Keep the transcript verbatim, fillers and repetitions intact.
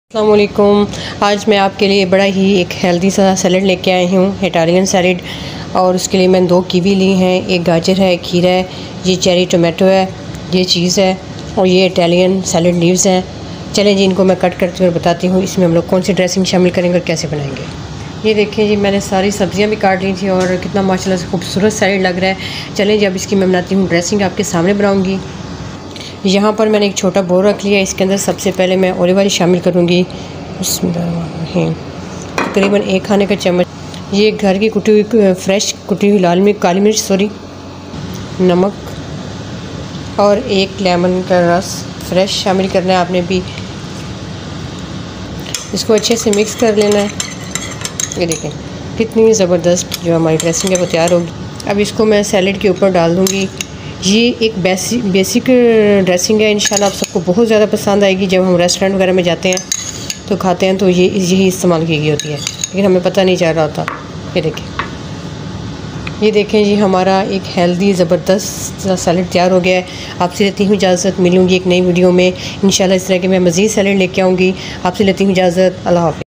अस्सलाम वालेकुम। आज मैं आपके लिए बड़ा ही एक हेल्दी सा सैलड लेके आई हूँ, इटालियन सैलड। और उसके लिए मैंने दो कीवी ली हैं, एक गाजर है, एक खीरा है, ये चेरी टोमेटो है, ये चीज़ है और ये इटालियन सैलड लीव्स हैं। चलें जी, इनको मैं कट करती हूँ और बताती हूँ इसमें हम लोग कौन सी ड्रेसिंग शामिल करेंगे और कैसे बनाएंगे। ये देखें जी, मैंने सारी सब्जियां भी काट ली थी और कितना माशाल्लाह से खूबसूरत सैलड लग रहा है। चलें जी, अब इसकी मैं बनाती हूँ ड्रेसिंग, आपके सामने बनाऊँगी। यहाँ पर मैंने एक छोटा बोल रख लिया, इसके अंदर सबसे पहले मैं ऑलिव ऑयल शामिल करूँगी। तकरीबन एक खाने का चम्मच ये घर की कुटी हुई फ्रेश कुटी हुई लाल मिर्च काली मिर्च सॉरी नमक और एक लेमन का रस फ्रेश शामिल करना है आपने भी। इसको अच्छे से मिक्स कर लेना है। ये देखें कितनी ज़बरदस्त जो हमारी ड्रेसिंग है वो तैयार होगी। अब इसको मैं सैलेड के ऊपर डाल दूँगी। ये एक बेसिक बेसिक ड्रेसिंग है, इंशाल्लाह आप सबको बहुत ज़्यादा पसंद आएगी। जब हम रेस्टोरेंट वगैरह में जाते हैं तो खाते हैं तो ये यही इस्तेमाल की गई होती है, लेकिन हमें पता नहीं चल रहा होता। ये देखें ये देखें जी, हमारा एक हेल्दी ज़बरदस्त सैलड तैयार हो गया है। आपसे लेती हूँ इजाज़त, मिलूँगी एक नई वीडियो में इंशाल्लाह। इस तरह के मैं मज़ीद सैलड लेके आऊँगी। आपसे लेती हूँ इजाज़त, अल्लाह हाफ़िज़।